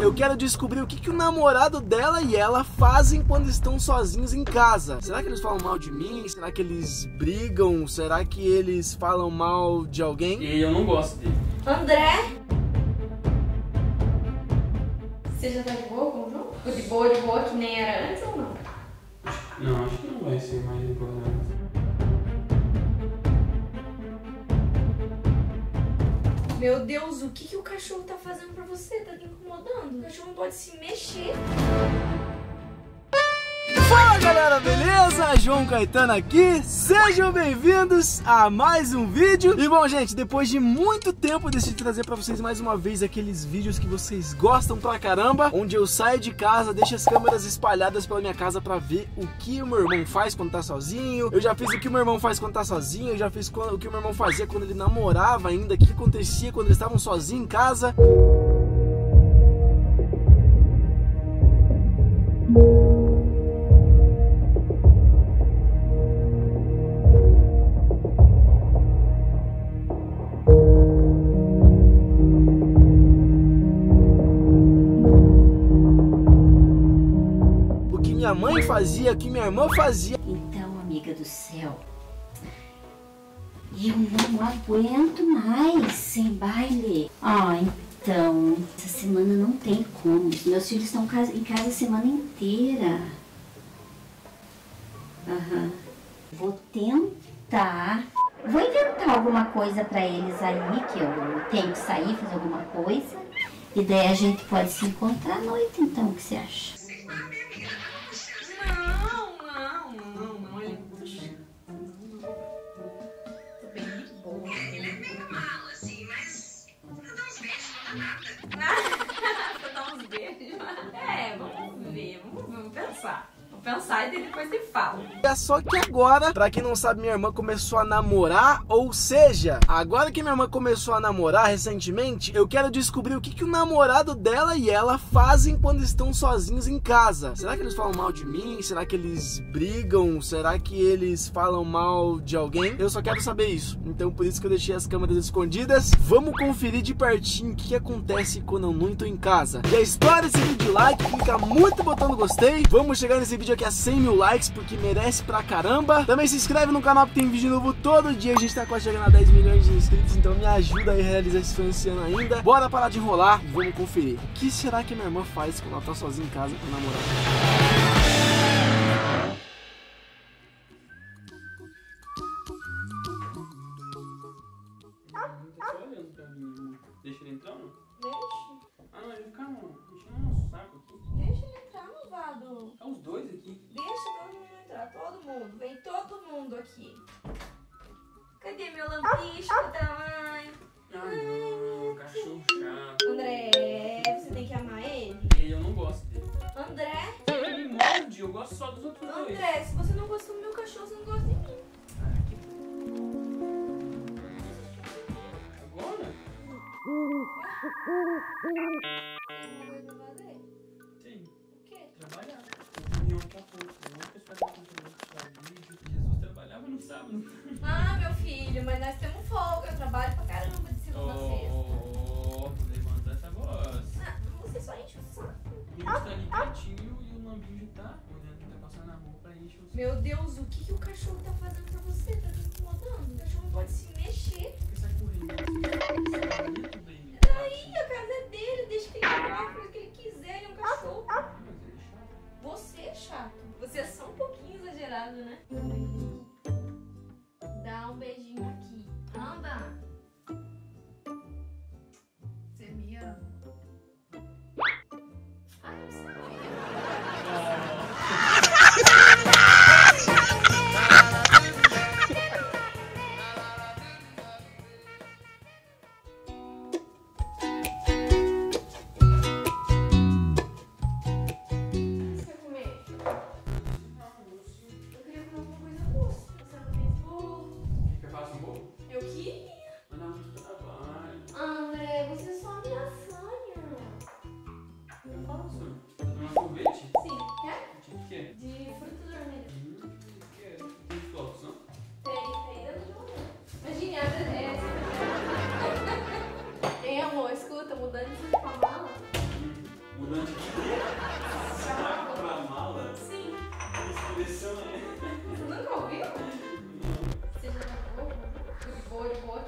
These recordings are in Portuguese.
eu quero descobrir o que o namorado dela e ela fazem quando estão sozinhos em casa. Será que eles falam mal de mim? Será que eles brigam? Será que eles falam mal de alguém? E eu não gosto dele. André? Você já tá de boa com o João? De boa que nem era antes ou não? Não, acho que não vai ser mais importante. Meu Deus, o que o cachorro tá fazendo pra você? Tá te incomodando? O cachorro não pode se mexer. Fala galera, beleza? João Caetano aqui, sejam bem-vindos a mais um vídeo. E bom gente, depois de muito tempo eu decidi trazer pra vocês mais uma vez aqueles vídeos que vocês gostam pra caramba, onde eu saio de casa, deixo as câmeras espalhadas pela minha casa pra ver o que o meu irmão faz quando tá sozinho. Eu já fiz o que o meu irmão faz quando tá sozinho, eu já fiz o que o meu irmão fazia quando ele namorava ainda, o que acontecia quando eles estavam sozinhos em casa. Minha mãe fazia, o que minha irmã fazia. Então, amiga do céu, eu não aguento mais sem baile. Então, essa semana não tem como. Meus filhos estão em casa a semana inteira. Vou inventar alguma coisa pra eles aí, que eu tenho que sair, fazer alguma coisa. E daí a gente pode se encontrar à noite, então, o que você acha? Vou pensar e depois você fala. É só que agora, pra quem não sabe, minha irmã começou a namorar, ou seja, agora que minha irmã começou a namorar recentemente, eu quero descobrir o que o namorado dela e ela fazem quando estão sozinhos em casa. Será que eles falam mal de mim? Será que eles brigam? Será que eles falam mal de alguém? Eu só quero saber isso. Então por isso que eu deixei as câmeras escondidas. Vamos conferir de pertinho o que acontece quando eu não tô em casa. Já estoura esse vídeo de like, clica muito no botão do gostei. Vamos chegar nesse vídeo aqui a 100 mil likes, porque merece pra caramba. Também se inscreve no canal, que tem vídeo novo todo dia. A gente tá quase chegando a 10 milhões de inscritos, então me ajuda aí a realizar esse sonho esse ano ainda. Bora parar de enrolar e vamos conferir. O que será que minha irmã faz quando ela tá sozinha em casa com o namorado? Deixa ele entrar ou não? Deixa. Ah, não, ele fica enchendo um saco aqui. Deixa ele entrar, malvado. Tá os dois aqui. Deixa todo mundo entrar, todo mundo. Vem todo mundo aqui. Cadê meu lampicho do tamanho? Ah, não, cachorro chato. André, você tem que amar ele? E eu não gosto dele. André? Ele me morde, eu gosto só dos outros dois. André, se você não gosta do meu cachorro, você não gosta de mim. Agora? Sim. O quê? Trabalhar. Reunião tá pouco. Uma pessoa que tá vídeo. Jesus trabalhava no sábado. Ah, meu filho, mas nós temos folga. Eu trabalho pra caramba de segunda a sexta. Levanta essa voz. Ah, você só enche o saco. O menino tá ali quietinho e o lambinho já tá. O Leandro tá passando a roupa e enche o saco. Meu Deus, o que o cachorro tá fazendo pra você? Tá te incomodando? O cachorro não pode se mexer. Por que sai correndo assim? Aí, a casa é dele, deixa que ele faça o que ele quiser, ele é um cachorro. Mas ele é chato. Você é chato. Você é só um pouquinho exagerado, né? Dá um beijinho aqui. Anda. Você me ama? Ai, eu sabia.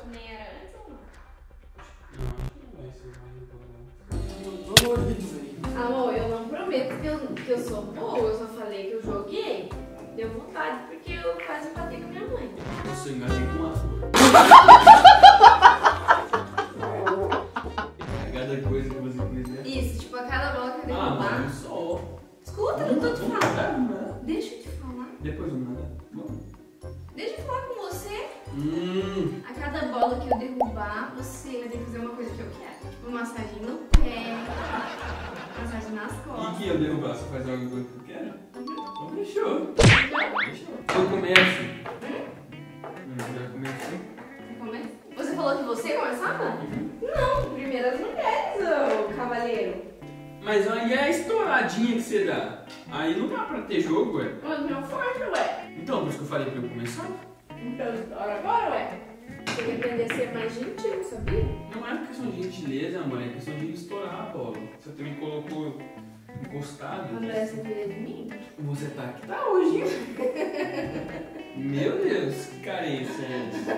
também era antes ou não? Não, acho que não vai ser mais importante. Dolorido, velho. Amor, eu não prometo que eu sou boa, eu só falei que eu joguei. Deu vontade, porque eu quase empatei com minha mãe. Nossa, eu engasguei com aço. Cada coisa que você quiser. Isso, tipo, a cada bola que eu Ah, derrubar. mano, só. Escuta, eu não tô te falando. Não. Deixa eu te falar. Depois vamos nadar. Vamos. Deixa eu falar com você. Hum. A cada bola que eu derrubar, você vai ter que fazer uma coisa que eu quero. Tipo, massagem no pé, massagem nas E costas. que eu derrubar? Você faz alguma coisa que eu quero? Então fechou. Entendeu? Fechou. Eu começo. Já comecei. Você falou que você começava? Não, primeiro as mulheres, ô cavaleiro. Mas aí é a estouradinha que você dá. Aí não dá pra ter jogo, ué. Mas meu forte, ué. Então, por isso que eu falei pra eu começar. Então, agora, ué. Tem que aprender a ser mais gentil, sabia? Não é questão de gentileza, amor. É questão de estourar a bola. Você também colocou encostado. André, você viria de mim? Você tá aqui, tá hoje, hein? Meu Deus, que carência é essa?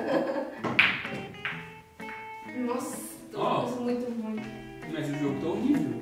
Nossa, tô Ó. muito ruim. Mas o jogo tá horrível.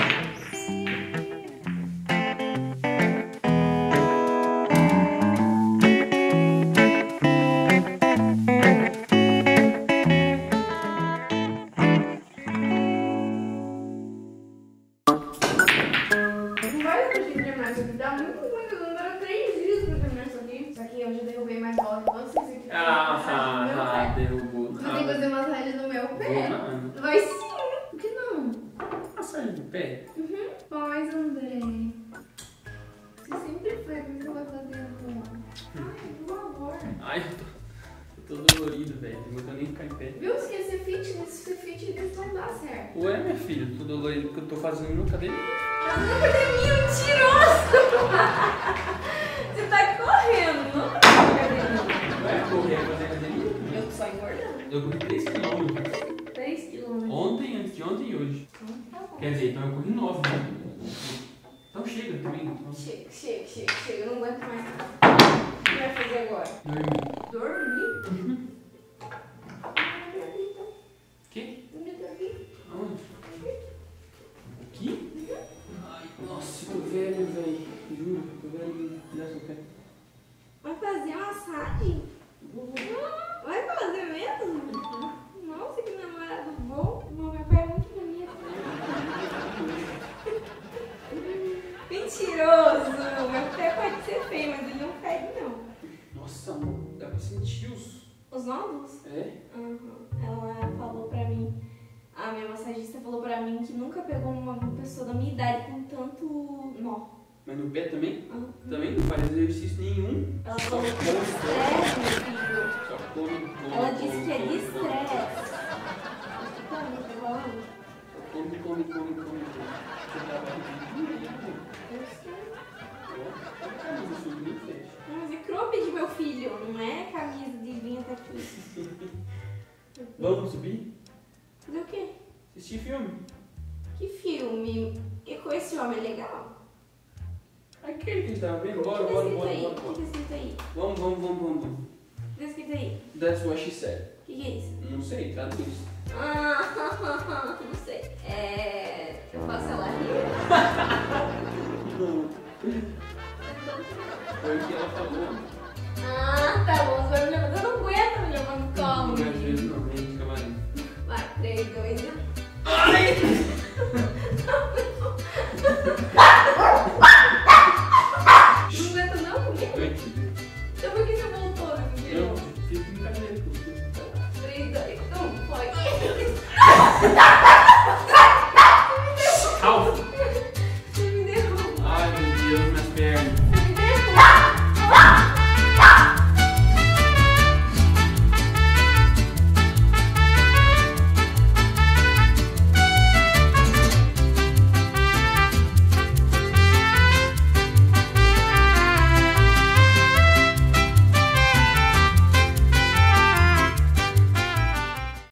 Não vai conseguir terminar isso aqui, dá muito ruim, demora 3 dias pra terminar isso aqui. Isso aqui eu já derrubei mais bola que vocês aqui. Derrubou. Você tem que fazer massagem no meu Vou pé. nada. Vai sim, por que não? Massagem do pé? Faz, André. Você sempre foi, por que você vai fazer agora? Ai, por favor. Ai, eu tô dolorido, velho. Não vou nem ficar em pé. Viu? Se quer ser fitness não dá certo. Ué, minha filha, eu tô dolorido porque eu tô fazendo no academia. Tá na academia, mentiroso! Você tá correndo, não tá na academia. Vai correr pra fazer academia? Eu tô só engordando. Eu corri 3 km. 3 quilômetros. Ontem, antes de ontem e hoje. Tá bom. Quer dizer, então eu corri 9. Né? Então chega também. Chega, eu não aguento mais. O que vai fazer agora? Dormir. Dormir? Que? Dormir. Aonde? Aqui? Ai, nossa, eu tô velho, velho. Juro, tô velho. Desce o pé. Vai fazer massagem? Vai fazer mesmo? Nossa, que namorado bom. Meu pai é muito bonito. Mentiroso! Meu pé pode ser feio, mas ele não fede, não. Nossa, amor, dá pra sentir Os nódulos? É? Ela falou pra mim, a minha massagista falou pra mim que nunca pegou uma pessoa da minha idade com tanto nó. Mas no pé também? Aham. Também não faz exercício nenhum. Ela falou que é de estresse, meu filho. Só come. Ela disse que é de estresse. Come. Você trabalha de dia, Eu sei. fecha. Mas é cropped, meu filho, não é camisa de vinho até aqui. Vamos subir? Fazer o quê? Assistir filme? Que filme? E com esse homem legal? Aquele que a gente tava vendo? O Bora. que tá escrito aí? Vamos. O que tá escrito aí? That's what she said. O que é isso? Não sei, traduz. Não sei. Eu faço ela rir. Não. Foi o que ela falou. Tá bom. Você vai me levar. Eu não aguento me levar no colo. Não vai ver, não. Vem, camarim. Vai, 3, 2, 1. Ai! Não aguenta não comigo? Então por que você voltou? Eu fiz brincadeira com você. 3, 2, 1, foi.